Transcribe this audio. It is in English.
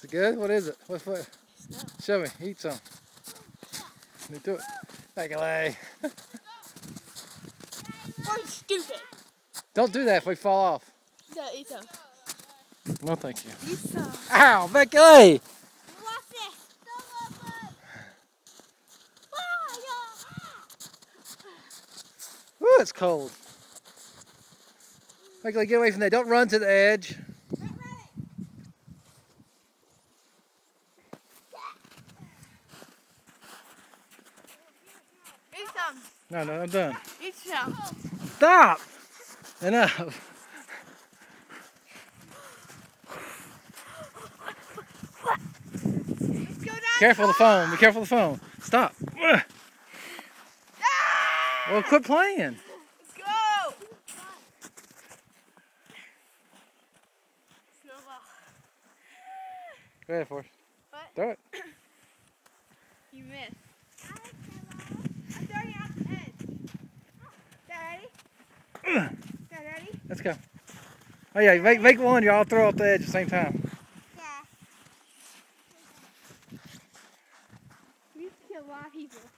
it good? What is it? What? Show me. Eat some. Let me do it. Make a lay. I'm stupid. Don't do that if we fall off. No, eat some. No, thank you. Eat some. Ow, Becky! Watch this. Ooh, it's cold. Becky, get away from that. Don't run to the edge. Eat some. No, I'm done. Eat some. Stop! Enough. Careful of the phone. Be careful of the phone. Stop. Ah! Well, quit playing. Let's go. Snowball. Go ahead, Forrest. What? Throw it. You missed. I'm throwing it off the edge. Is that ready? Is that ready? Let's go. Oh yeah, make one. You all throw off the edge at the same time. Yeah. We used to kill a lot of people.